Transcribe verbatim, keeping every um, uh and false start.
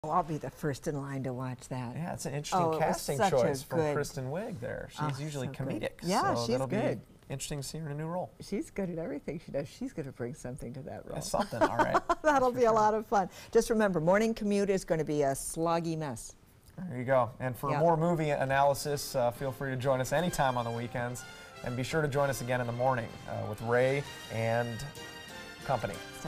Oh, I'll be the first in line to watch that. Yeah, it's an interesting Oh, it was casting such a choice from good- Kristen Wiig there. She's Oh, usually so good. comedic. Yeah, so she's that'll good. Be interesting to see her in a new role. She's good at everything she does. She's going to bring something to that role. That's something, all right. That'll be a lot of fun. Just remember, morning commute is going to be a sloggy mess. There you go. And for Yeah. more movie analysis, uh, feel free to join us anytime on the weekends. And be sure to join us again in the morning uh, with Ray and company.